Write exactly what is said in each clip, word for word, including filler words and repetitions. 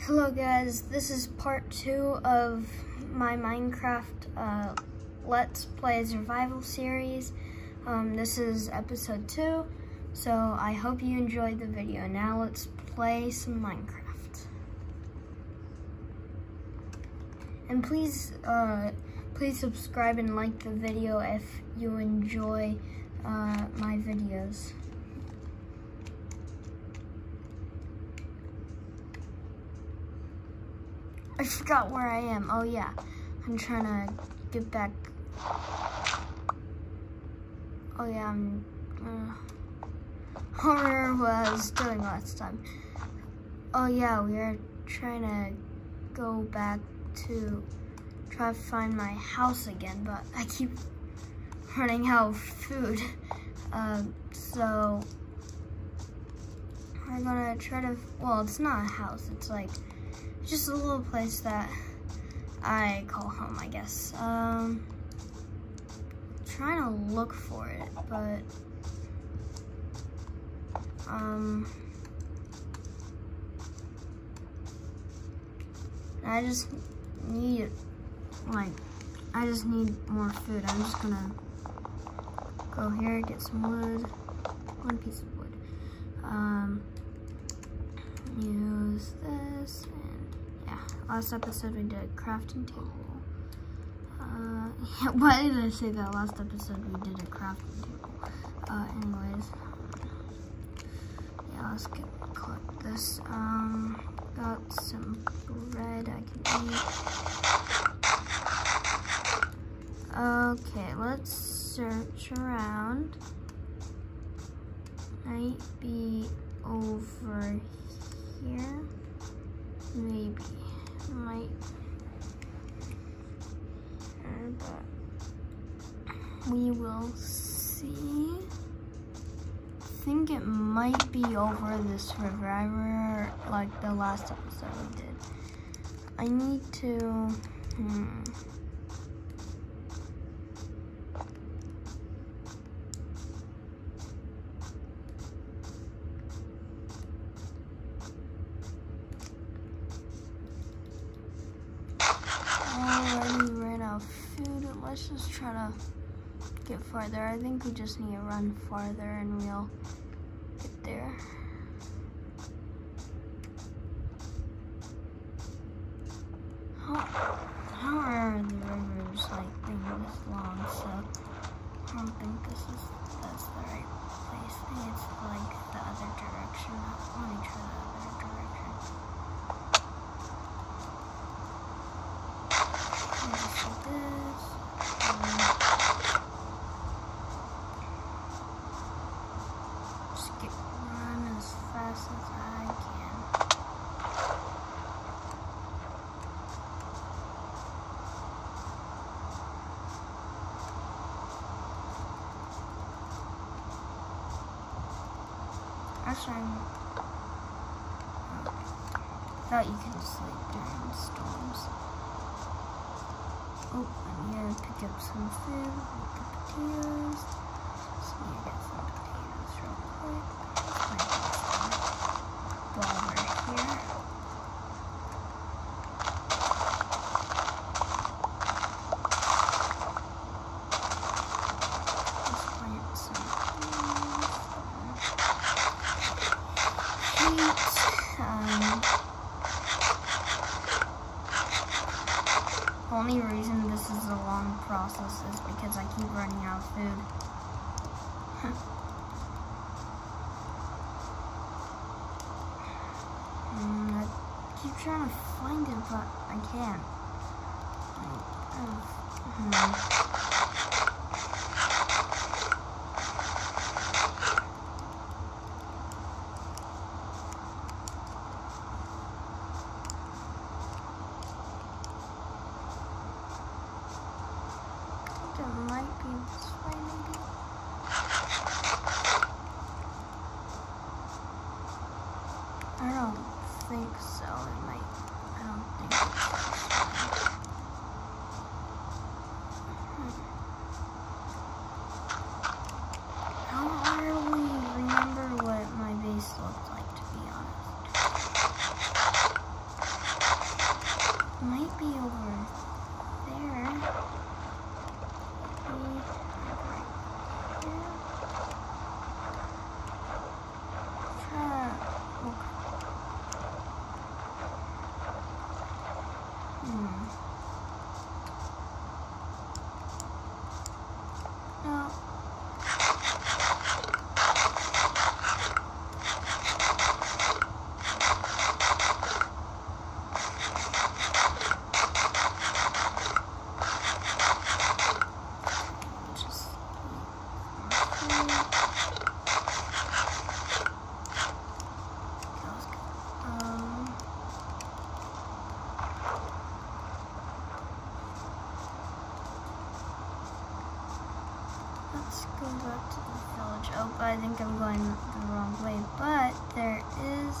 Hello guys, this is part two of my Minecraft uh, Let's Play Survival series. Um, this is episode two, so I hope you enjoyed the video. Now let's play some Minecraft. And please, uh, please subscribe and like the video if you enjoy uh, my videos. I forgot where I am. Oh yeah, I'm trying to get back. Oh yeah, I'm, uh, I don't remember what I was doing last time. Oh yeah, we are trying to go back to try to find my house again, but I keep running out of food. Um, so we're gonna try to, well, it's not a house, it's like just a little place that I call home, I guess. Um, trying to look for it, but um, I just need, like, I just need more food. I'm just gonna go here, get some wood, one piece of wood. Um, use this. Last episode we did a crafting table. Uh, yeah, why did I say that? Last episode we did a crafting table. Uh, anyways. Yeah, let's get collect this. Um, got some bread I can eat. Okay, let's search around. Might be over here. Maybe. Might, but we will see. I think it might be over this river. I remember, like, the last episode we did. I need to, hmm. Let's just try to get farther. I think we just need to run farther and we'll get there. How, how are the rivers like being this long? So I don't think this is that's the right place. I think it's like the other direction. Let me try the other direction. Just like this. Just get run as fast as I can. Actually, I'm, I thought you could sleep during storms. Oh, I'm here to pick up some food, like the potatoes. So I'm gonna get some potatoes real quick. While we're here. Let's plant some wheat. Um, The only reason this is a long process is because I keep running out of food. And I keep trying to find it, but I can't. Like, oh, hmm. It might be this way, maybe. I don't think so. It might. I don't think it's this way. Hmm. I don't really remember what my base looked like, to be honest. might be over there. Maybe right here. Try to look. Hmm. No. Let's go back to the village. Oh, but I think I'm going the wrong way. But there is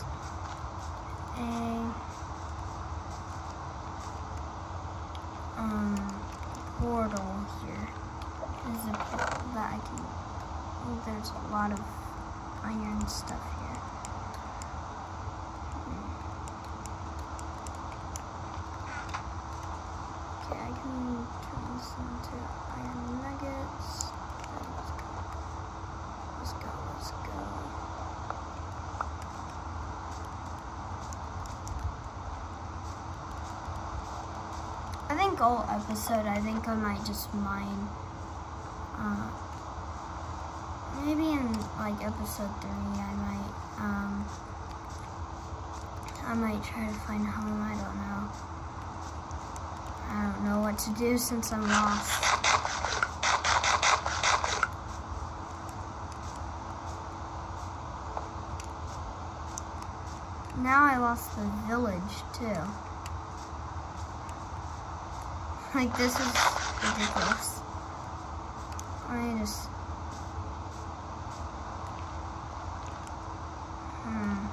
a um portal here. There's a portal that I can. Oh, there's a lot of iron stuff here. Okay, I can turn this into iron nuggets. Let's go, let's go. I think all episode, I think I might just mine. Uh, maybe in like episode three, I might, um, I might try to find home. I don't know. I don't know what to do since I'm lost. Now I lost the village too. Like, this is ridiculous. I just... Hmm.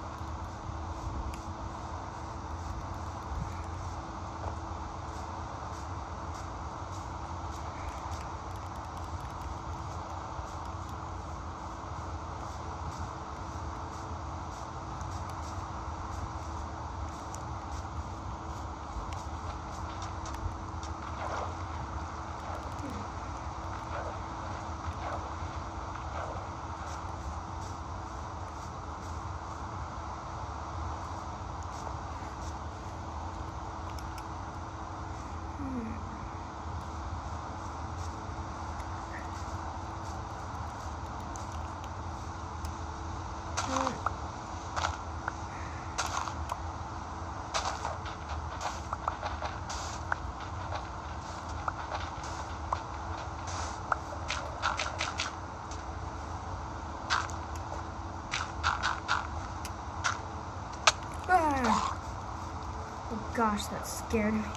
Oh gosh, that scared me.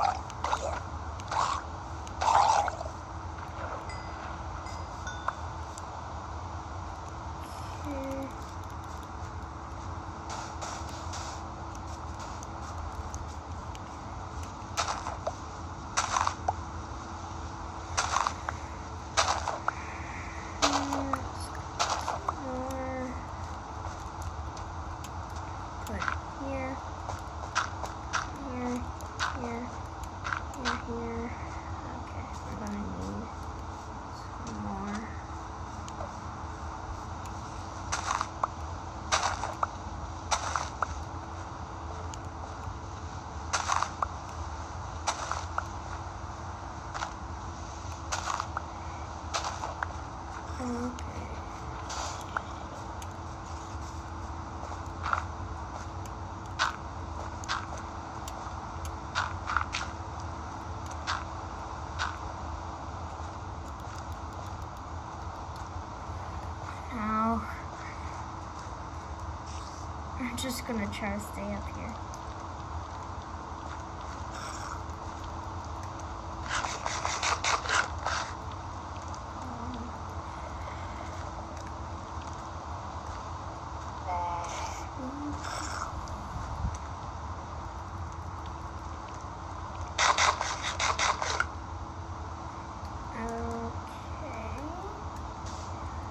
I'm just gonna try to stay up here.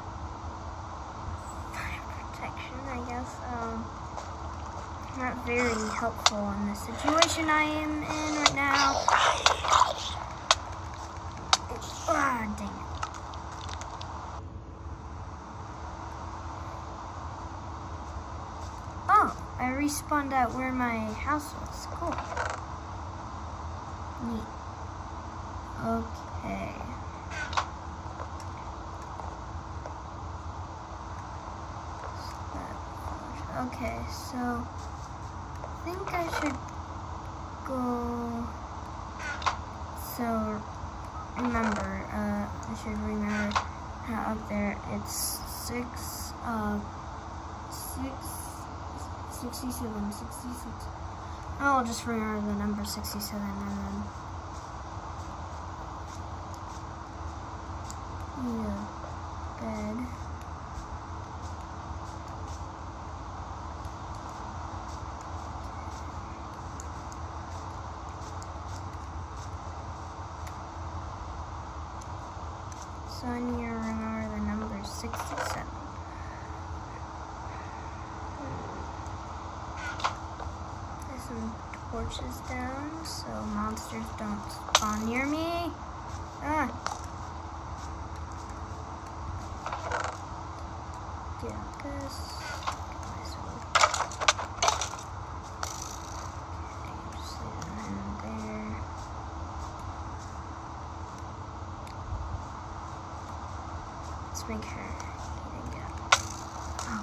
Not very very helpful in the situation I am in right now. Ah, dang it. Oh, I respawned at where my house was. Cool. Neat. Okay. Okay, so I think I should go. So remember, uh, I should remember how up there it's six, uh, six, sixty-seven, sixty-six. I'll just remember the number sixty-seven and then. Yeah, bed. So I need to remember the number sixty-seven. There's some torches down so monsters don't spawn near me. Ah. Get out this. Get my sword. Okay, just leave them in there. Let's make sure he didn't get out. Oh.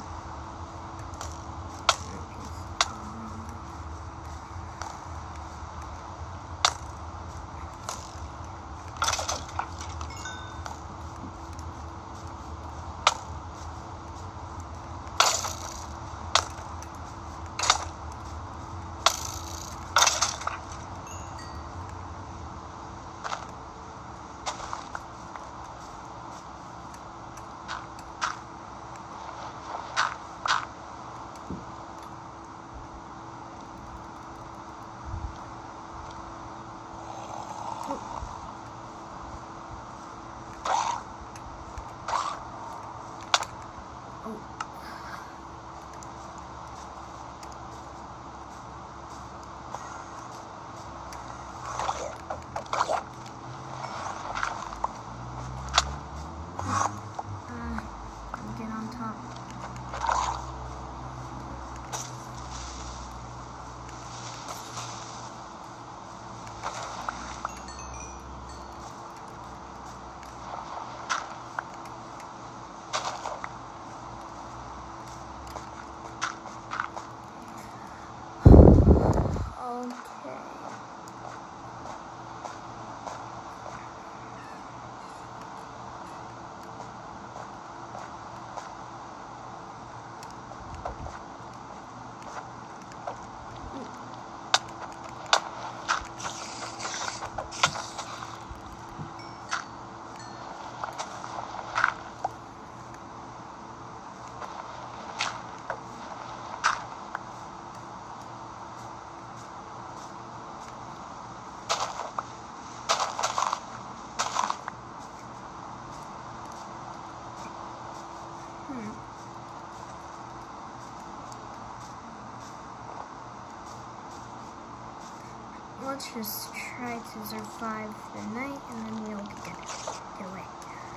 Let's just try to survive the night and then we'll get, get away.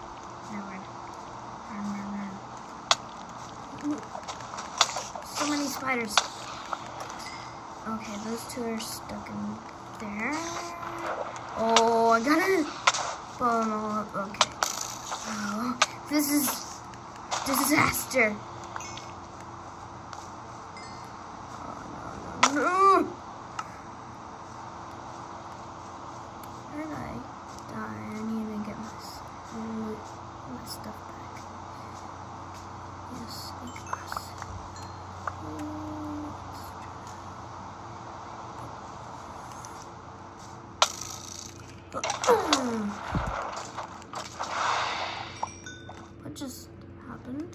Now run. Run, run, run. Ooh. So many spiders. Okay, those two are stuck in there. Oh, I got it. Oh, okay. Oh, this is disaster. Oh, no, no, no. Where did I die? I need to get my, my stuff back. Yes, of course. What just happened?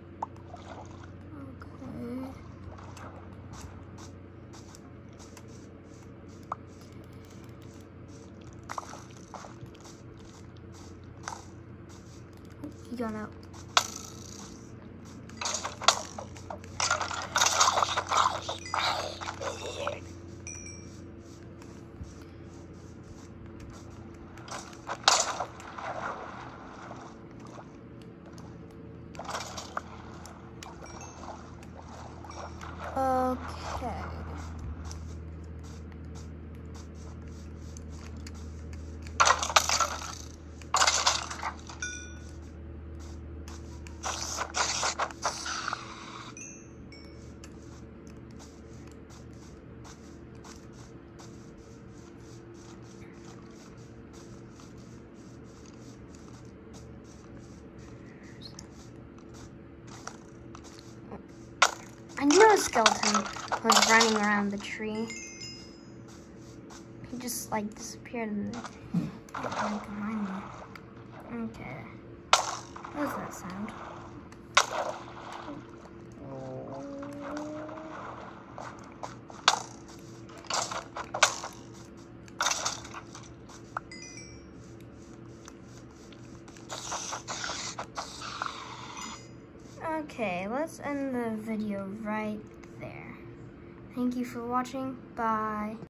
Okay. He got out. skeleton was running around the tree. He just like disappeared in the like, behind me. Okay. What was that sound? Okay, let's end the video right there. Thank you for watching. Bye.